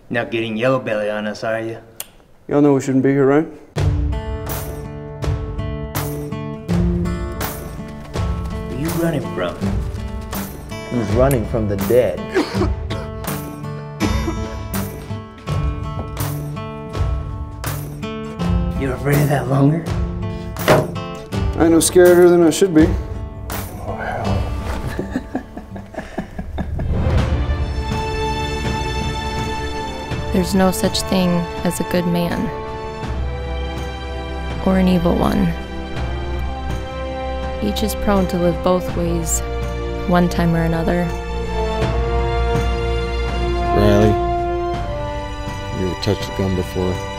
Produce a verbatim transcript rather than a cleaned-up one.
Not getting yellow belly on us, are you? Y'all know we shouldn't be here, right? Where are you running from? He's running from the dead. You afraid of that longer? I know scarier than I should be. Oh, hell. There's no such thing as a good man or an evil one. Each is prone to live both ways, one time or another. Riley, you ever touched a gun before?